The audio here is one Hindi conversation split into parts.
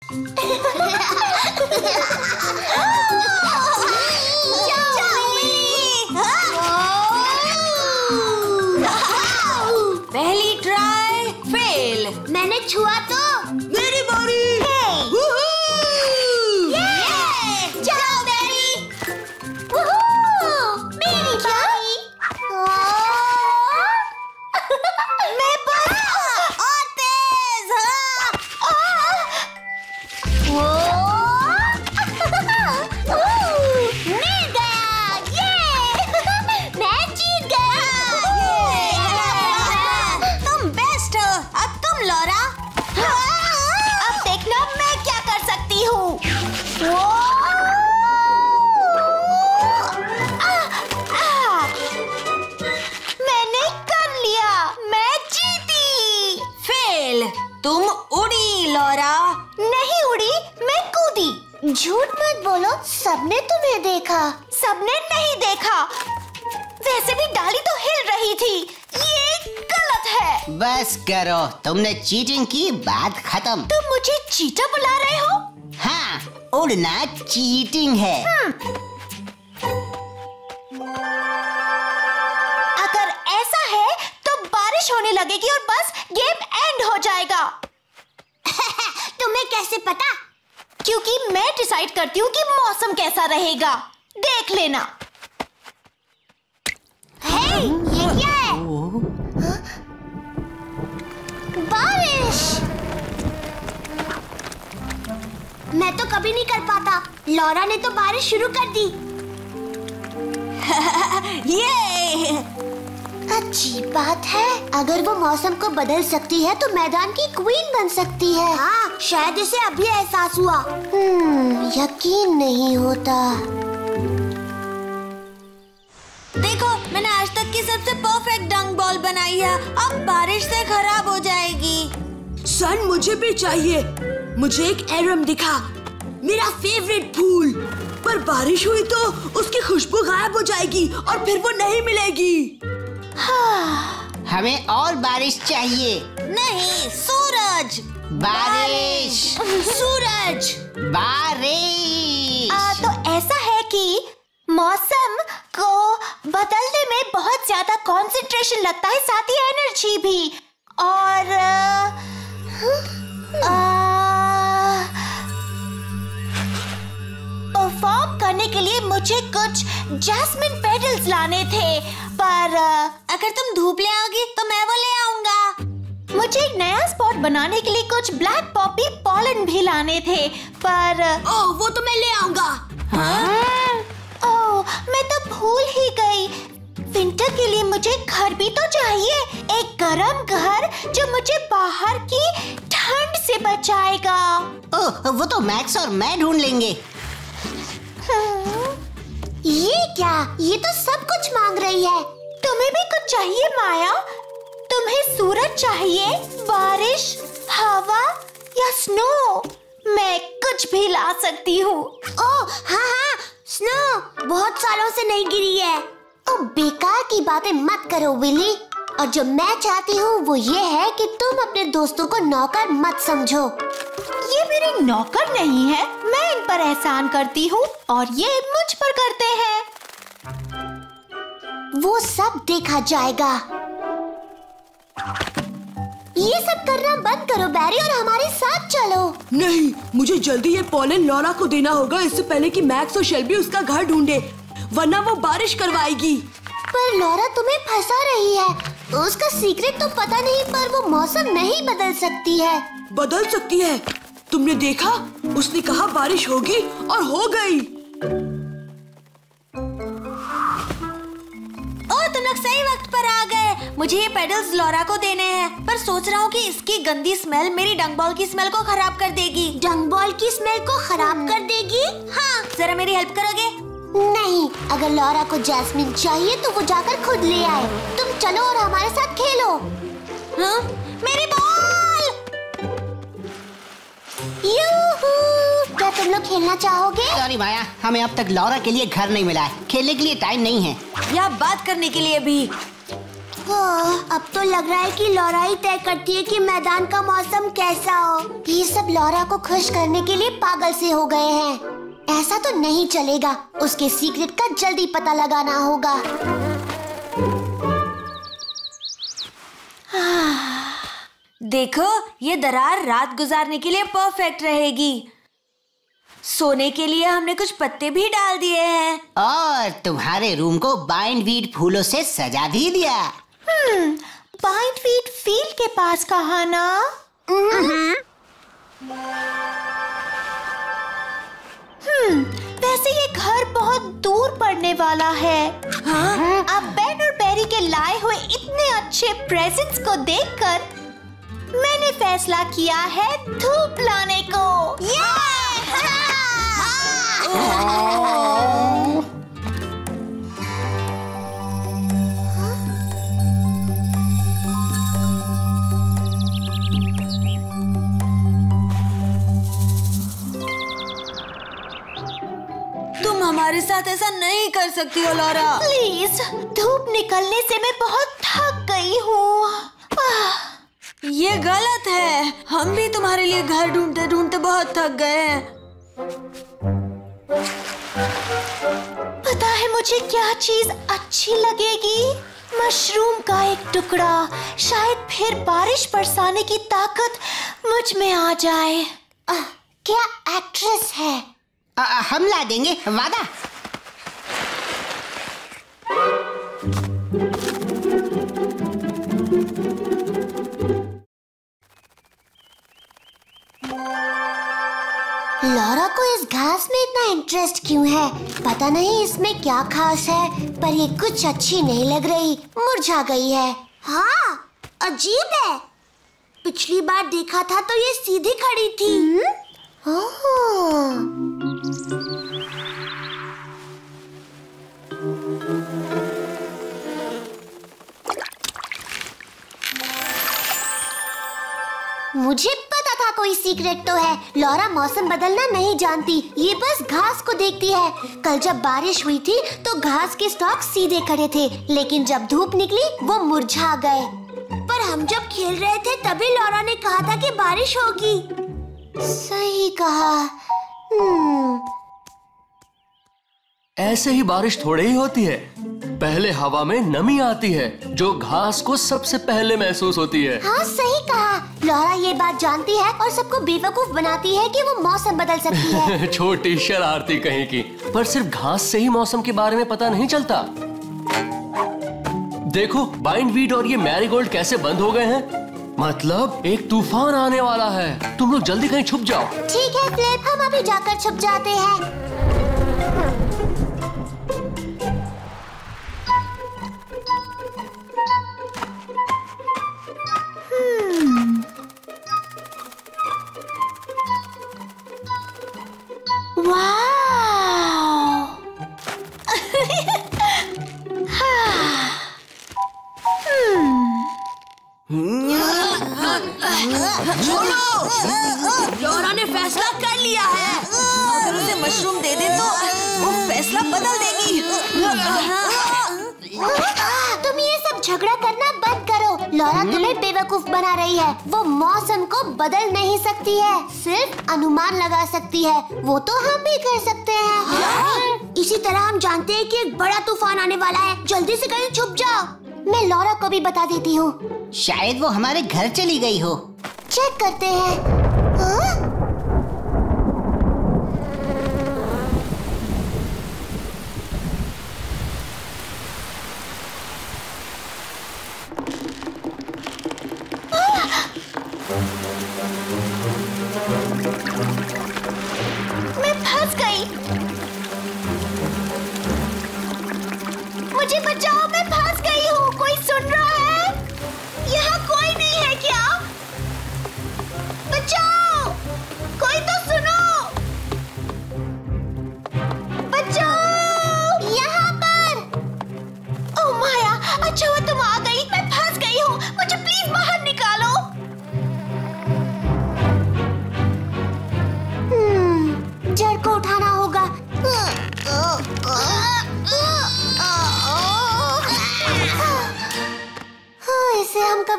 पहली ट्राई फेल। मैंने छुआ तो। मेरी बारी। जाओ बेरी। मेरी बारी। मैं बस और तेज। मिल गया। ये मैं जीत गया। तुम बेस्ट हो। अब तुम लॉरा। अब देखना मैं क्या कर सकती हूँ। मैंने कर लिया। मैं जीती। फेल। तुम उड़ी लॉरा। नहीं उड़ी, मैं कूदी। झूठ मत बोलो, सबने तुम्हें देखा। सबने नहीं देखा। वैसे भी डाली तो हिल रही थी। ये गलत है। बस करो, तुमने चीटिंग की, बात खत्म। तुम मुझे चीटर बुला रहे हो? हाँ, उड़ना चीटिंग है। अगर ऐसा है तो बारिश होने लगेगी और बस गेम एंड हो जाएगा। तुम्हें कैसे पता? क्योंकि मैं डिसाइड करती हूँ कि मौसम कैसा रहेगा। देख लेना। हे, ये क्या है? बारिश। मैं तो कभी नहीं कर पाता। लॉरा ने तो बारिश शुरू कर दी। ये अच्छी बात है। अगर वो मौसम को बदल सकती है तो मैदान की क्वीन बन सकती है। हाँ, शायद इसे अभी एहसास हुआ। यकीन नहीं होता। देखो, मैंने आज तक की सबसे परफेक्ट डंक बॉल बनाई है। अब बारिश से खराब हो जाएगी। सन, मुझे भी चाहिए। मुझे एक एरम दिखा, मेरा फेवरेट फूल। पर बारिश हुई तो उसकी खुशबू गायब हो जाएगी और फिर वो नहीं मिलेगी। हमें और बारिश चाहिए। नहीं, सूरज। बारिश। सूरज। बारिश। तो ऐसा है कि मौसम को बदलने में बहुत ज्यादा कंसंट्रेशन लगता है, साथ ही एनर्जी भी। और परफॉर्म करने के लिए मुझे कुछ जैस्मिन पेटल्स लाने थे, पर अगर तुम धूप ले आओगी तो मैं वो ले आऊंगा। मुझे एक नया स्पॉट बनाने के लिए कुछ ब्लैक पॉपी पॉलन भी लाने थे, पर ओह, वो तो मैं ले आऊंगा। ओह, मैं तो भूल ही गई। विंटर के लिए मुझे घर भी तो चाहिए। एक गर्म घर जो मुझे बाहर की ठंड से बचाएगा। ओह, वो तो मैक्स और मैं ढूंढ लेंगे। ये क्या? ये तो सब कुछ मांग रही है। तुम्हें भी कुछ चाहिए माया? तुम्हें सूरज चाहिए, बारिश, हवा या स्नो? मैं कुछ भी ला सकती हूँ। ओह हाँ, स्नो बहुत सालों से नहीं गिरी है। ओ, बेकार की बातें मत करो विली। और जो मैं चाहती हूँ वो ये है कि तुम अपने दोस्तों को नौकर मत समझो। ये मेरे नौकर नहीं है। मैं इन पर एहसान करती हूँ और ये मुझ पर करते हैं। वो सब देखा जाएगा। ये सब करना बंद करो बैरी और हमारे साथ चलो। नहीं, मुझे जल्दी ये पॉलन लॉरा को देना होगा, इससे पहले कि मैक्स और शेल्बी उसका घर ढूंढे, वरना वो बारिश करवाएगी। पर लॉरा तुम्हें फंसा रही है। उसका सीक्रेट तो पता नहीं, पर वो मौसम नहीं बदल सकती है। बदल सकती है। तुमने देखा, उसने कहा बारिश होगी और हो गई। ओह, तुम लोग सही वक्त पर आ गए। मुझे ये पेडल्स लॉरा को देने हैं, पर सोच रहा हूँ कि इसकी गंदी स्मेल मेरी डंक बॉल की स्मेल को खराब कर देगी। डंक बॉल की स्मेल को खराब कर देगी? हाँ, जरा मेरी हेल्प करोगे? नहीं, अगर लॉरा को जैस्मिन चाहिए तो वो जाकर खुद ले आए। तुम चलो और हमारे साथ खेलो। हाँ? मेरी बॉल! यूहू! क्या तुम लोग खेलना चाहोगे? सॉरी माया, हमें अब तक लॉरा के लिए घर नहीं मिला है। खेलने के लिए टाइम नहीं है। या बात करने के लिए भी। अब तो लग रहा है कि लॉरा ही तय करती है कि मैदान का मौसम कैसा हो। ये सब लॉरा को खुश करने के लिए पागल से हो गए हैं। ऐसा तो नहीं चलेगा, उसके सीक्रेट का जल्दी पता लगाना होगा। देखो, ये दरार रात गुजारने के लिए परफेक्ट रहेगी। सोने के लिए हमने कुछ पत्ते भी डाल दिए हैं। और तुम्हारे रूम को बाइंडवीड फूलों से सजा भी दिया। बाइंडवीड फील्ड के पास कहाँ ना? वैसे ये घर बहुत दूर पड़ने वाला है। हाँ? अब बेन और बेरी के लाए हुए इतने अच्छे प्रेजेंट्स को देखकर मैंने फैसला किया है धूप लाने को। तुम हमारे साथ ऐसा नहीं कर सकती हो लॉरा। प्लीज, धूप निकलने से मैं बहुत थक गई हूँ। ये गलत है। हम भी तुम्हारे लिए घर ढूंढते ढूंढते बहुत थक गए हैं। पता है मुझे क्या चीज अच्छी लगेगी? मशरूम का एक टुकड़ा। शायद फिर बारिश बरसाने की ताकत मुझ में आ जाए। क्या एक्ट्रेस है? हम ला देंगे, वादा। लॉरा को इस घास में इतना इंटरेस्ट क्यों है? पता नहीं इसमें क्या खास है, पर ये कुछ अच्छी नहीं लग रही, मुरझा गई है। हाँ, अजीब है। पिछली बार देखा था तो ये सीधी खड़ी थी। मुझे पता था कोई सीक्रेट तो है। लॉरा मौसम बदलना नहीं जानती, ये बस घास को देखती है। कल जब बारिश हुई थी तो घास के स्टॉक सीधे खड़े थे, लेकिन जब धूप निकली वो मुरझा गए। पर हम जब खेल रहे थे तभी लॉरा ने कहा था कि बारिश होगी। सही कहा। ऐसे ही बारिश थोड़े ही होती है। पहले हवा में नमी आती है जो घास को सबसे पहले महसूस होती है। हाँ, सही कहा। लॉरा ये बात जानती है और सबको बेवकूफ बनाती है कि वो मौसम बदल सकती है। छोटी शरारती कहीं की। पर सिर्फ घास से ही मौसम के बारे में पता नहीं चलता। देखो, बाइंडवीड और ये मैरीगोल्ड कैसे बंद हो गए हैं। मतलब एक तूफान आने वाला है। तुम लोग जल्दी कहीं छुप जाओ। ठीक है फ्लिप, हम अभी जाकर छुप जाते हैं। लॉरा ने फैसला कर लिया है। अगर उसे मशरूम दे दे तो वो फैसला बदल देगी। तुम ये सब झगड़ा करना बंद करो। लॉरा तुम्हें बेवकूफ बना रही है। वो मौसम को बदल नहीं सकती है, सिर्फ अनुमान लगा सकती है। वो तो हम भी कर सकते हैं। इसी तरह हम जानते हैं कि एक बड़ा तूफान आने वाला है। जल्दी से कहीं छुप जाओ। मैं लॉरा को भी बता देती हूँ। शायद वो हमारे घर चली गई हो। चेक करते हैं। हाँ? मैं फंस गई। मुझे बचाओ, मैं फंस गई हूँ। कोई सुन रहा है? यहाँ कोई नहीं है क्या? बचाओ, कोई तो सुनो। बचाओ, यहाँ पर। ओह माया, अच्छा हुआ तुम आ गई। मैं फंस गई हूँ, मुझे प्लीज बाहर निकालो।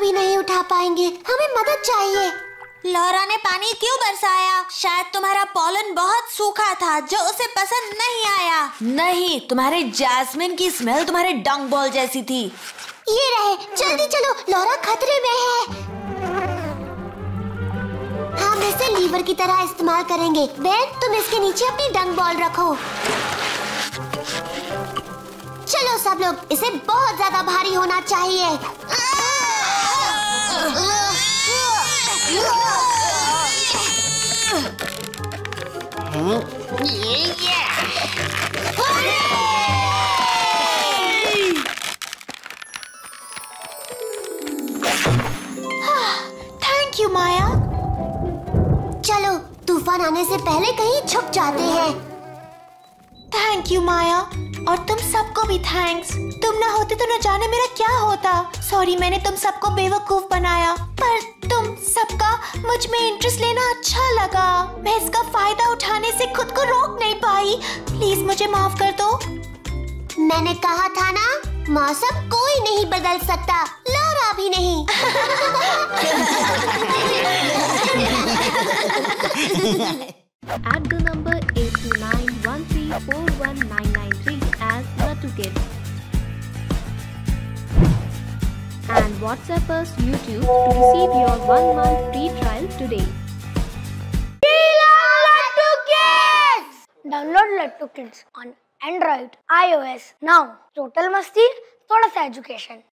कभी नहीं उठा पाएंगे, हमें मदद चाहिए। लौरा ने पानी क्यों बरसाया? शायद तुम्हारा पॉलन बहुत सूखा था जो उसे पसंद नहीं आया। नहीं, तुम्हारे जैस्मिन की स्मेल तुम्हारे डंग बॉल जैसी थी। ये रहे, जल्दी चलो, लौरा खतरे में है। हम इसे लीवर की तरह इस्तेमाल करेंगे। बेन, तुम इसके नीचे अपनी डंग बॉल रखो। चलो सब लोग, इसे बहुत ज्यादा भारी होना चाहिए। Thank you Maya. चलो, तूफान आने से पहले कहीं छुप जाते हैं। थैंक यू माया, और तुम सबको भी थैंक्स। तुम ना होते तो न जाने मेरा क्या होता। सॉरी, मैंने तुम सबको बेवकूफ बनाया, पर तुम सबका मुझ में इंटरेस्ट लेना अच्छा लगा। मैं इसका फायदा उठाने से खुद को रोक नहीं पाई। प्लीज मुझे माफ कर दो। मैंने कहा था ना, मौसम कोई नहीं बदल सकता, लौरा भी नहीं। Add the number 82913419993 as Latu Kids. And WhatsApp us YouTube to receive your 1-month free trial today. Download Latu Kids on Android, iOS now. Total मस्ती, थोड़ा सा एजुकेशन।